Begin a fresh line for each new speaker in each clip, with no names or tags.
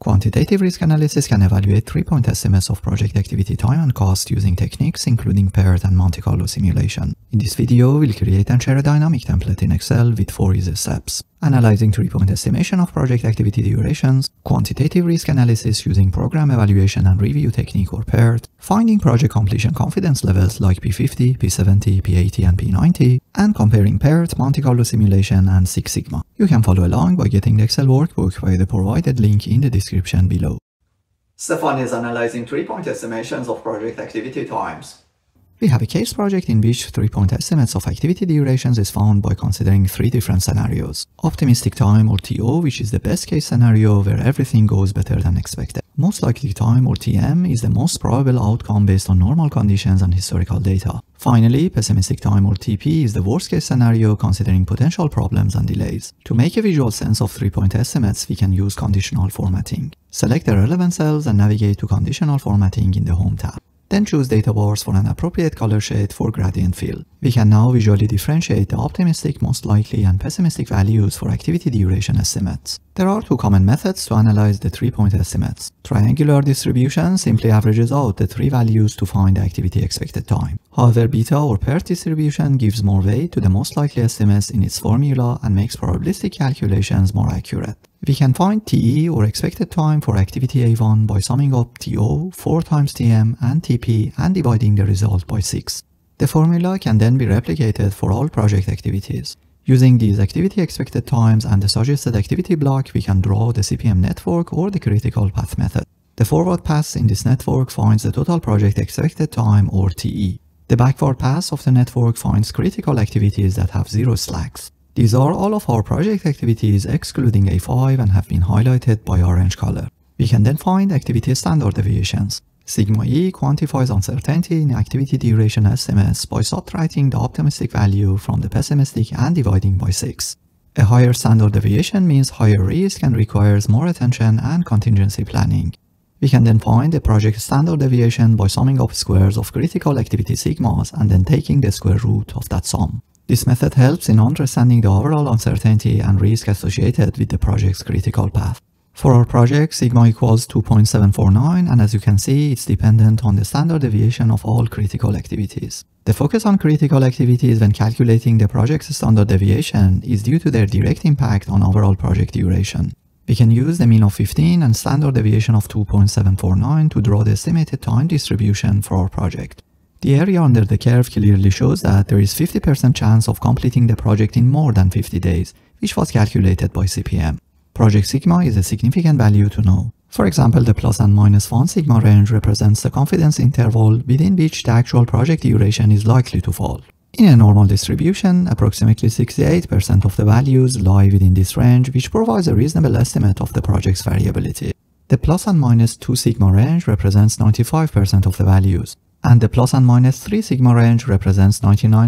Quantitative risk analysis can evaluate 3-point estimates of project activity time and cost using techniques including paired and Monte Carlo simulation. In this video, we'll create and share a dynamic template in Excel with 4 easy steps. Analyzing 3-point estimation of project activity durations, quantitative risk analysis using program evaluation and review technique or paired, finding project completion confidence levels like P50, P70, P80 and P90, and comparing paired, Monte Carlo simulation and Six Sigma. You can follow along by getting the Excel workbook via the provided link in the description below.
Step 1 is analyzing 3-point estimations of project activity times.
We have a case project in which 3-point estimates of activity durations is found by considering 3 different scenarios. Optimistic time or TO, which is the best case scenario where everything goes better than expected. Most likely time or TM is the most probable outcome based on normal conditions and historical data. Finally, pessimistic time or TP is the worst case scenario considering potential problems and delays. To make a visual sense of 3-point estimates, we can use conditional formatting. Select the relevant cells and navigate to conditional formatting in the Home tab. Then choose data bars for an appropriate color shade for gradient fill. We can now visually differentiate the optimistic, most likely, and pessimistic values for activity duration estimates. There are 2 common methods to analyze the 3-point estimates. Triangular distribution simply averages out the 3 values to find the activity expected time. However, beta or paired distribution gives more weight to the most likely estimates in its formula and makes probabilistic calculations more accurate. We can find TE or expected time for activity A1 by summing up TO, 4 times TM and TP and dividing the result by 6. The formula can then be replicated for all project activities. Using these activity expected times and the suggested activity block, we can draw the CPM network or the critical path method. The forward pass in this network finds the total project expected time or TE. The backward pass of the network finds critical activities that have 0 slacks. These are all of our project activities excluding A5 and have been highlighted by orange color. We can then find activity standard deviations. Sigma E quantifies uncertainty in activity duration estimates by subtracting the optimistic value from the pessimistic and dividing by 6. A higher standard deviation means higher risk and requires more attention and contingency planning. We can then find the project standard deviation by summing up squares of critical activity sigmas and then taking the square root of that sum. This method helps in understanding the overall uncertainty and risk associated with the project's critical path. For our project, sigma equals 2.749, and as you can see, it's dependent on the standard deviation of all critical activities. The focus on critical activities when calculating the project's standard deviation is due to their direct impact on overall project duration. We can use the mean of 15 and standard deviation of 2.749 to draw the estimated time distribution for our project. The area under the curve clearly shows that there is 50% chance of completing the project in more than 50 days, which was calculated by CPM. Project sigma is a significant value to know. For example, the plus and minus 1 sigma range represents the confidence interval within which the actual project duration is likely to fall. In a normal distribution, approximately 68% of the values lie within this range, which provides a reasonable estimate of the project's variability. The plus and minus 2 sigma range represents 95% of the values, and the plus and minus 3 sigma range represents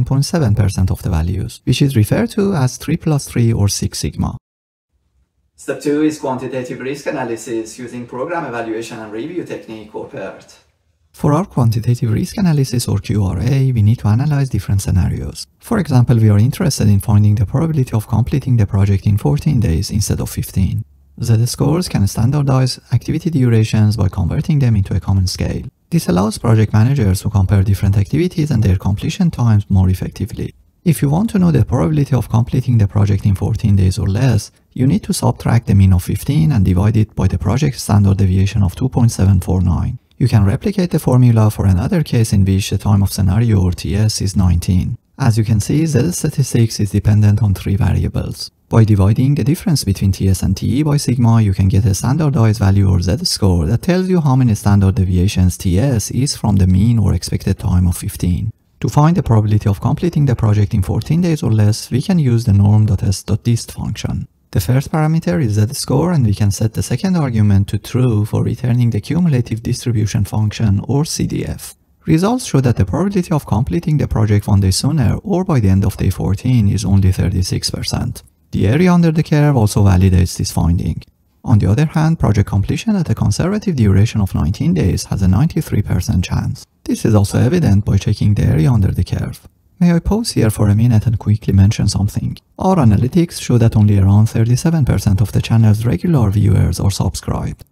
99.7% of the values, which is referred to as 3 plus 3 or 6 sigma.
Step 2 is quantitative risk analysis using program evaluation and review technique or paired.
For our quantitative risk analysis or QRA, we need to analyze different scenarios. For example, we are interested in finding the probability of completing the project in 14 days instead of 15. Z-scores can standardize activity durations by converting them into a common scale. This allows project managers to compare different activities and their completion times more effectively. If you want to know the probability of completing the project in 14 days or less, you need to subtract the mean of 15 and divide it by the project standard deviation of 2.749. You can replicate the formula for another case in which the time of scenario or TS is 19. As you can see, Z statistics is dependent on 3 variables. By dividing the difference between TS and TE by sigma, you can get a standardized value or Z-score that tells you how many standard deviations TS is from the mean or expected time of 15. To find the probability of completing the project in 14 days or less, we can use the norm.s.dist function. The first parameter is Z-score, and we can set the second argument to true for returning the cumulative distribution function or CDF. Results show that the probability of completing the project 1 day sooner or by the end of day 14 is only 36%. The area under the curve also validates this finding. On the other hand, project completion at a conservative duration of 19 days has a 93% chance. This is also evident by checking the area under the curve. May I pause here for a minute and quickly mention something? Our analytics show that only around 37% of the channel's regular viewers are subscribed.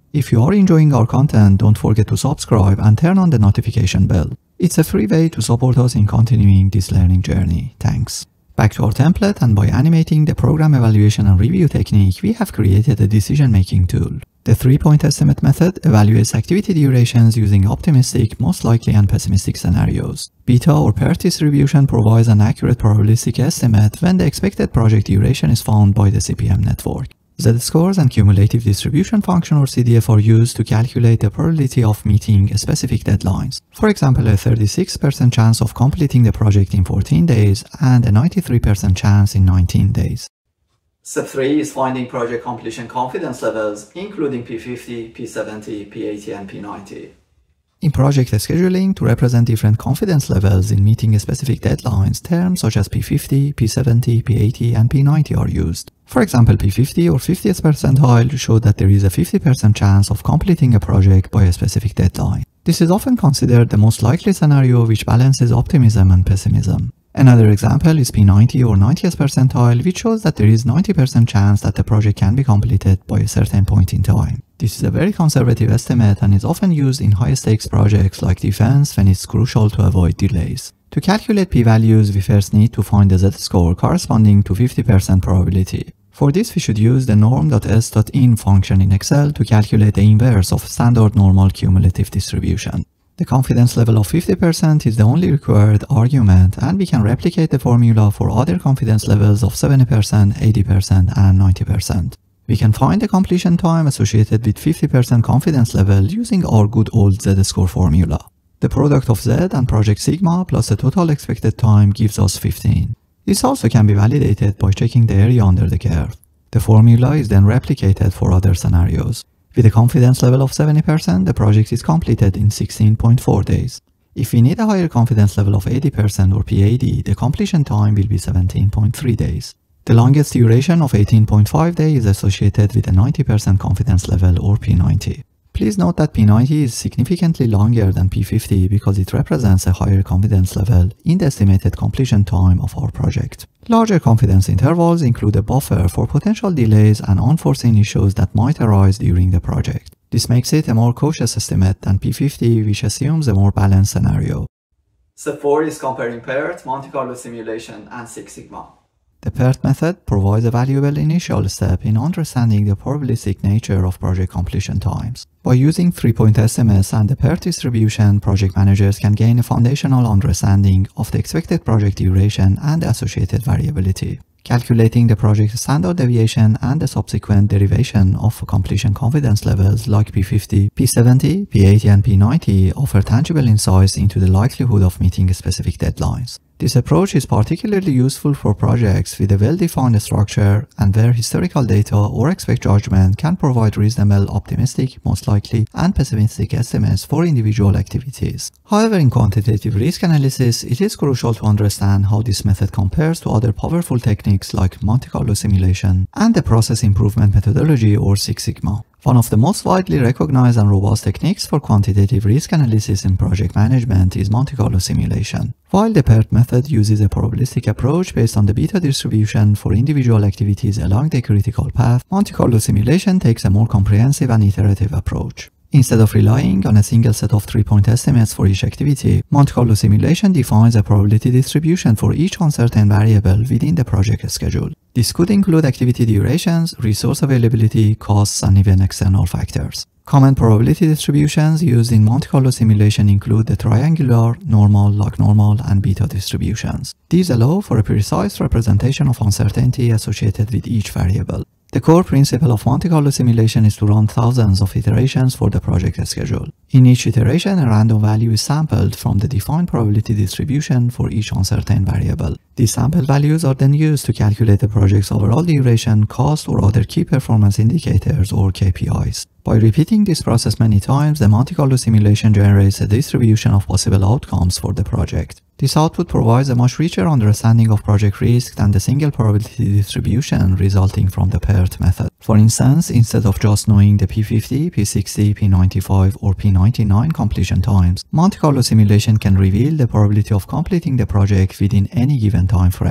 If you are enjoying our content, don't forget to subscribe and turn on the notification bell. It's a free way to support us in continuing this learning journey. Thanks. Back to our template, and by animating the program evaluation and review technique, we have created a decision-making tool. The 3-point estimate method evaluates activity durations using optimistic, most likely, and pessimistic scenarios. Beta or PERT distribution provides an accurate probabilistic estimate when the expected project duration is found by the CPM network. Z-scores and cumulative distribution function or CDF are used to calculate the probability of meeting specific deadlines. For example, a 36% chance of completing the project in 14 days and a 93% chance in 19 days.
Step 3 is finding project completion confidence levels, including P50, P70, P80, and P90.
In project scheduling, to represent different confidence levels in meeting specific deadlines, terms such as P50, P70, P80, and P90 are used. For example, P50 or 50th percentile show that there is a 50% chance of completing a project by a specific deadline. This is often considered the most likely scenario, which balances optimism and pessimism. Another example is P90 or 90th percentile, which shows that there is 90% chance that the project can be completed by a certain point in time. This is a very conservative estimate and is often used in high-stakes projects like defense when it's crucial to avoid delays. To calculate p-values, we first need to find the z-score corresponding to 50% probability. For this, we should use the norm.s.in function in Excel to calculate the inverse of standard normal cumulative distribution. The confidence level of 50% is the only required argument, and we can replicate the formula for other confidence levels of 70%, 80%, and 90%. We can find the completion time associated with 50% confidence level using our good old z-score formula. The product of z and project sigma plus the total expected time gives us 15. This also can be validated by checking the area under the curve. The formula is then replicated for other scenarios. With a confidence level of 70%, the project is completed in 16.4 days. If we need a higher confidence level of 80% or P80, the completion time will be 17.3 days. The longest duration of 18.5 days is associated with a 90% confidence level or P90. Please note that P90 is significantly longer than P50 because it represents a higher confidence level in the estimated completion time of our project. Larger confidence intervals include a buffer for potential delays and unforeseen issues that might arise during the project. This makes it a more cautious estimate than P50, which assumes a more balanced scenario.
Step 4 is comparing PERT, Monte Carlo simulation, and Six Sigma.
The PERT method provides a valuable initial step in understanding the probabilistic nature of project completion times. By using 3-point estimates and the PERT distribution, project managers can gain a foundational understanding of the expected project duration and the associated variability. Calculating the project standard deviation and the subsequent derivation of completion confidence levels like P50, P70, P80, and P90 offer tangible insights into the likelihood of meeting specific deadlines. This approach is particularly useful for projects with a well-defined structure and where historical data or expert judgment can provide reasonable, optimistic, most likely, and pessimistic estimates for individual activities. However, in quantitative risk analysis, it is crucial to understand how this method compares to other powerful techniques like Monte Carlo simulation and the process improvement methodology or Six Sigma. One of the most widely recognized and robust techniques for quantitative risk analysis in project management is Monte Carlo simulation. While the PERT method uses a probabilistic approach based on the beta distribution for individual activities along the critical path, Monte Carlo simulation takes a more comprehensive and iterative approach. Instead of relying on a single set of 3-point estimates for each activity, Monte Carlo simulation defines a probability distribution for each uncertain variable within the project schedule. This could include activity durations, resource availability, costs, and even external factors. Common probability distributions used in Monte Carlo simulation include the triangular, normal, log normal, and beta distributions. These allow for a precise representation of uncertainty associated with each variable. The core principle of Monte Carlo simulation is to run thousands of iterations for the project schedule. In each iteration, a random value is sampled from the defined probability distribution for each uncertain variable. These sample values are then used to calculate the project's overall duration, cost, or other key performance indicators or KPIs. By repeating this process many times, the Monte Carlo simulation generates a distribution of possible outcomes for the project. This output provides a much richer understanding of project risk than the single probability distribution resulting from the PERT method. For instance, instead of just knowing the P50, P60, P95, or P99 completion times, Monte Carlo simulation can reveal the probability of completing the project within any given time frame.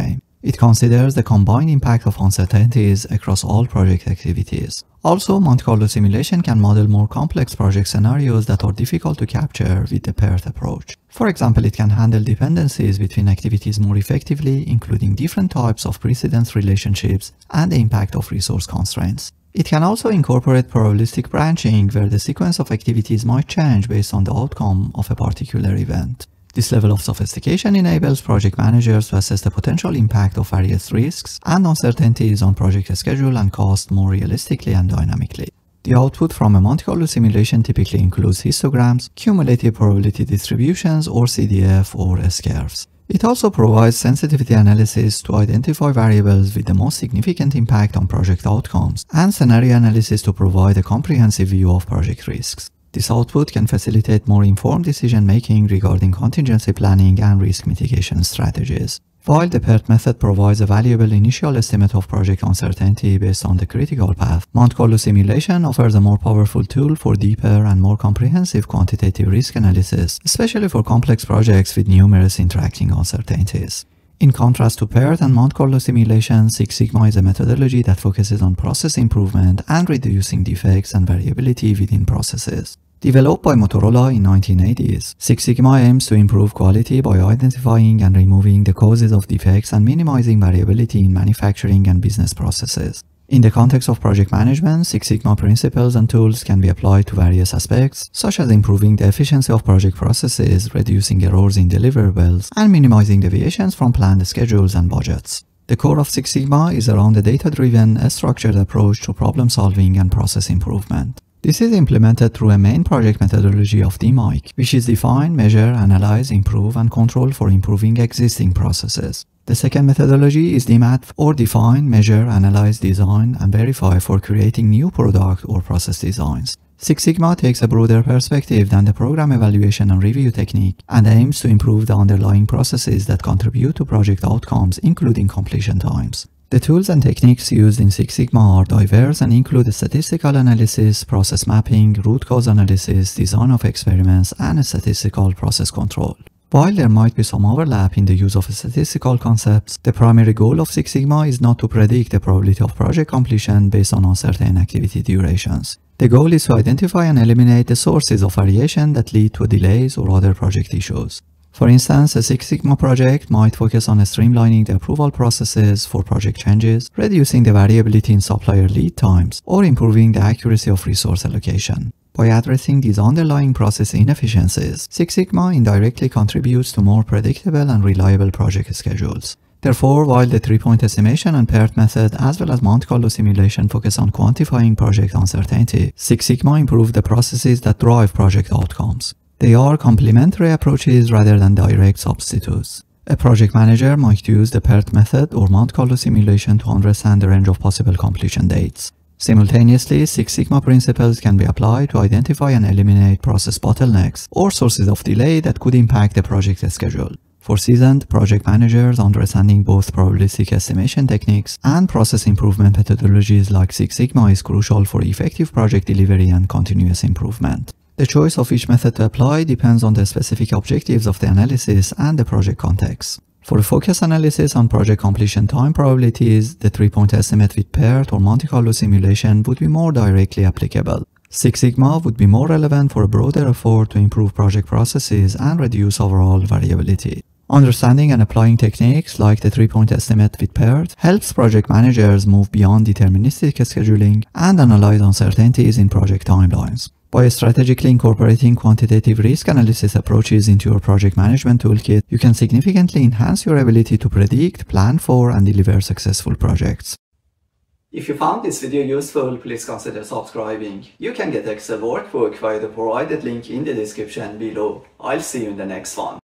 It considers the combined impact of uncertainties across all project activities. Also, Monte Carlo simulation can model more complex project scenarios that are difficult to capture with the paired approach. For example, it can handle dependencies between activities more effectively, including different types of precedence relationships and the impact of resource constraints. It can also incorporate probabilistic branching, where the sequence of activities might change based on the outcome of a particular event. This level of sophistication enables project managers to assess the potential impact of various risks and uncertainties on project schedule and cost more realistically and dynamically. The output from a Monte Carlo simulation typically includes histograms, cumulative probability distributions, or CDF or S-curves. It also provides sensitivity analysis to identify variables with the most significant impact on project outcomes, and scenario analysis to provide a comprehensive view of project risks. This output can facilitate more informed decision-making regarding contingency planning and risk mitigation strategies. While the PERT method provides a valuable initial estimate of project uncertainty based on the critical path, Monte Carlo simulation offers a more powerful tool for deeper and more comprehensive quantitative risk analysis, especially for complex projects with numerous interacting uncertainties. In contrast to PERT and Monte Carlo simulation, Six Sigma is a methodology that focuses on process improvement and reducing defects and variability within processes. Developed by Motorola in 1980s, Six Sigma aims to improve quality by identifying and removing the causes of defects and minimizing variability in manufacturing and business processes. In the context of project management, Six Sigma principles and tools can be applied to various aspects, such as improving the efficiency of project processes, reducing errors in deliverables, and minimizing deviations from planned schedules and budgets. The core of Six Sigma is around a data-driven, structured approach to problem-solving and process improvement. This is implemented through a main project methodology of DMAIC, which is define, measure, analyze, improve, and control for improving existing processes. The second methodology is DMAT, or define, measure, analyze, design, and verify for creating new product or process designs. Six Sigma takes a broader perspective than the program evaluation and review technique and aims to improve the underlying processes that contribute to project outcomes, including completion times. The tools and techniques used in Six Sigma are diverse and include statistical analysis, process mapping, root cause analysis, design of experiments, and statistical process control. While there might be some overlap in the use of statistical concepts, the primary goal of Six Sigma is not to predict the probability of project completion based on uncertain activity durations. The goal is to identify and eliminate the sources of variation that lead to delays or other project issues. For instance, a Six Sigma project might focus on streamlining the approval processes for project changes, reducing the variability in supplier lead times, or improving the accuracy of resource allocation. By addressing these underlying process inefficiencies, Six Sigma indirectly contributes to more predictable and reliable project schedules. Therefore, while the 3-point estimation and PERT method as well as Monte Carlo simulation focus on quantifying project uncertainty, Six Sigma improves the processes that drive project outcomes. They are complementary approaches rather than direct substitutes. A project manager might use the PERT method or Monte Carlo simulation to understand the range of possible completion dates. Simultaneously, Six Sigma principles can be applied to identify and eliminate process bottlenecks or sources of delay that could impact the project schedule. For seasoned project managers, understanding both probabilistic estimation techniques and process improvement methodologies like Six Sigma is crucial for effective project delivery and continuous improvement. The choice of each method to apply depends on the specific objectives of the analysis and the project context. For a focus analysis on project completion time probabilities, the 3-point estimate with PERT or Monte Carlo simulation would be more directly applicable. Six Sigma would be more relevant for a broader effort to improve project processes and reduce overall variability. Understanding and applying techniques like the 3-point estimate with PERT helps project managers move beyond deterministic scheduling and analyze uncertainties in project timelines. By strategically incorporating quantitative risk analysis approaches into your project management toolkit, you can significantly enhance your ability to predict, plan for, and deliver successful projects.
If you found this video useful, please consider subscribing. You can get Excel workbook via the provided link in the description below. I'll see you in the next one.